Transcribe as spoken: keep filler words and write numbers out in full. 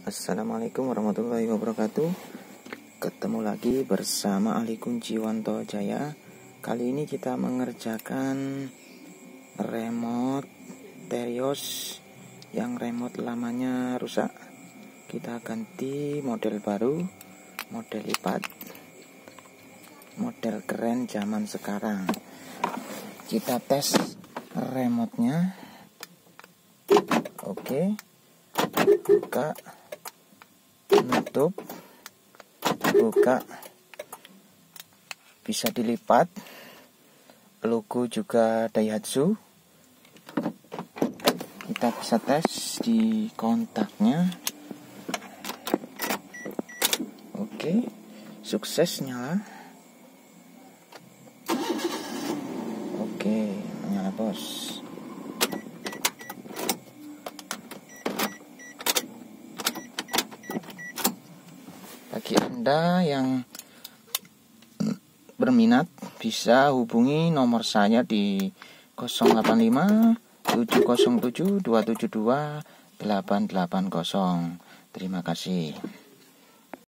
Assalamualaikum warahmatullahi wabarakatuh. Ketemu lagi bersama Ali Kunci Wanto Jaya. Kali ini kita mengerjakan remote Terios yang remote lamanya rusak. Kita ganti model baru, model lipat, model keren zaman sekarang. Kita tes remote-nya. Oke, buka, nutup, buka, bisa dilipat, logo juga Daihatsu. Kita bisa tes di kontaknya. Oke, sukses nyala. Oke, nyala bos. Bagi Anda yang berminat bisa hubungi nomor saya di nol delapan lima tujuh nol tujuh dua tujuh dua delapan delapan nol. Terima kasih.